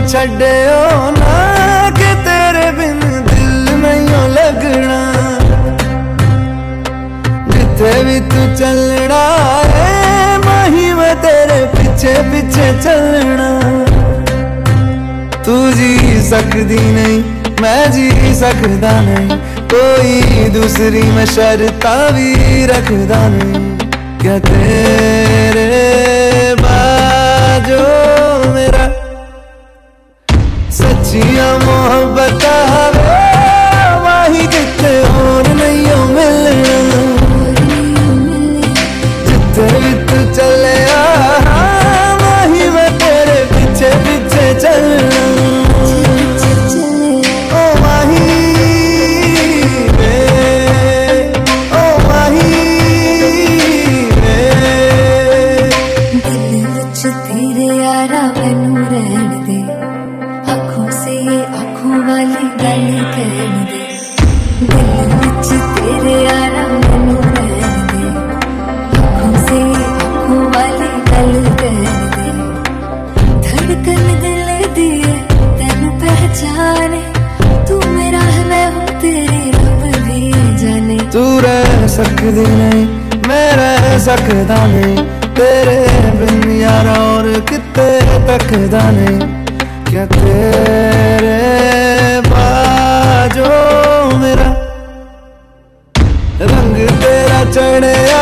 छड्डियो ना कि तेरे बिन दिल नहीं लगना। जिथे भी तू चलना है माही मैं तेरे पीछे पीछे चलना। तू जी सकदी नहीं मैं जी सकदा नहीं, कोई दूसरी मैं शर्ता भी रखदा नहीं। क्या तेरे बाजो मेरा सच्चिया मोहब्बत माही जिथे और नहीं हो मिलना। जिथे भी तू चले माही मैं तेरे पीछे पीछे चलना। ओ माही वे, ओ माही वे। दिल विच तेरे यारा मैनू रहन दे, आँखों से आँखों वाली गल कहन दे। दिल विच तेरे यारा मैनू रहन दे, आँखों से आँखों वाली गल कहन दे। धड़कन दिल दी है तेन पहचाने, तू मेरा है मैं हूँ तेरी रब भी जाने। तू रह सकदी नहीं मैं रह सकदा नहीं, तेरे बिन यारा और किते तकदा नहीं। क्या तेरे बाजो मेरा रंग तेरा चढ़िया